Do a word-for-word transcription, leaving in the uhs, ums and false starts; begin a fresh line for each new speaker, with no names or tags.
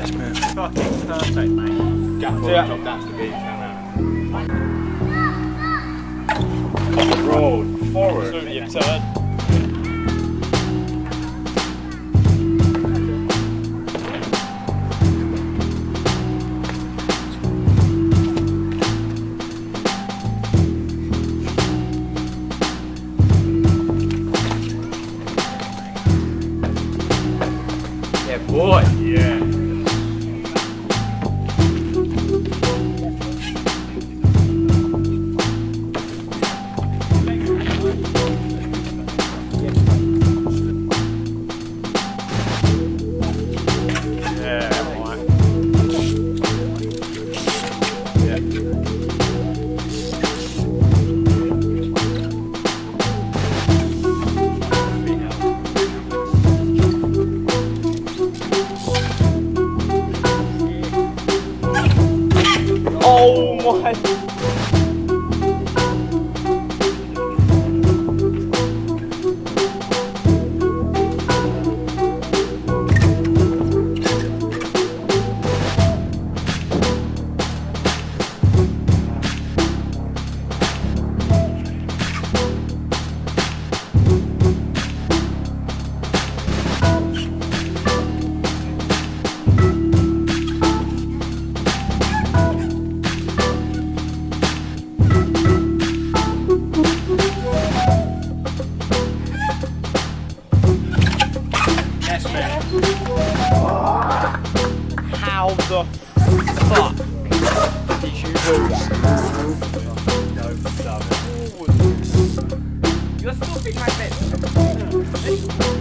Yes, man.
Fucking perfect, mate.
Gap on,
Yeah.
drop down to the beach,
Come roll forward. Absolutely absurd. Yeah, boy. Yeah. Oh my! How the fuck did you do that? You're still being my best.